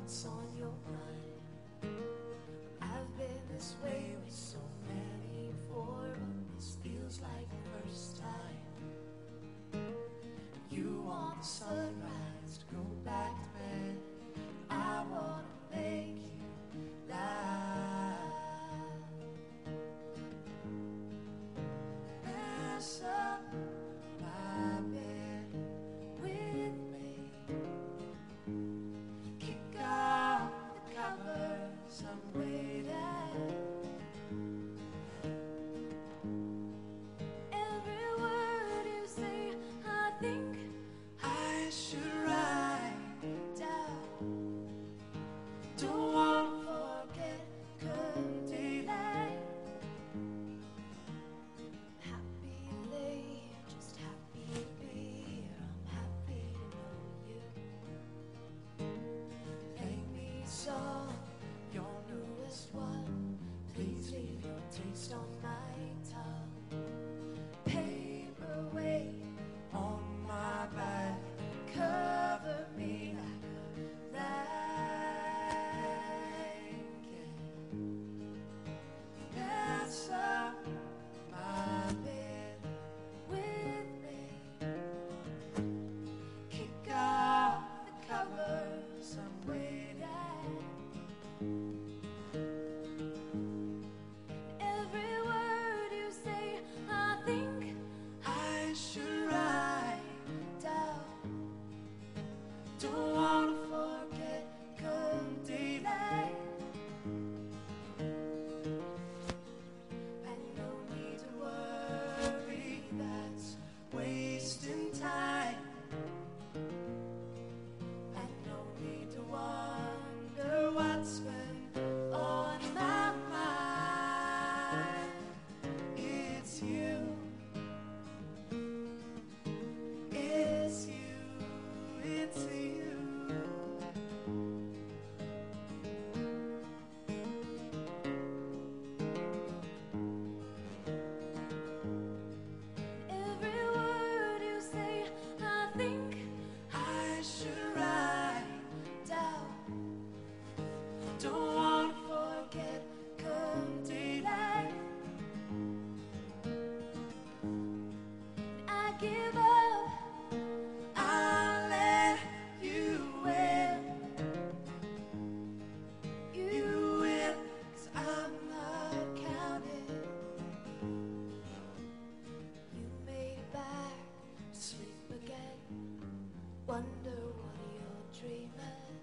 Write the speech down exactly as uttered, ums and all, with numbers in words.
what's on your mind. I've been this way with so many before, but this feels like the first time. You want the sunrise to go back to bed. I wanna make you laugh. Mess up my bed with me. Kick off the covers, I'm waiting. Every word you say, I think I should write down. Don't wanna forget good daylight. Happy late, just happy to be here. I'm happy to know you. Play me a song, your newest one. Please leave your taste on my tongue. Paperweight on my back, cover me like a blanket. Mess up my bed with me. Kick off the covers, I'm waiting. Every word you say, I think I should write down. Don't wanna forget good daylight. And no need to worry, that's wasting time. And no need to wonder what's been on my mind. It's you. It's you. It's you. Every word you say, I think I should write down. Don't wanna forget good daylight. I give up, I'll let you win. You win, 'cause I'm not counting. You made it back to sleep again. Wonder what you're dreaming.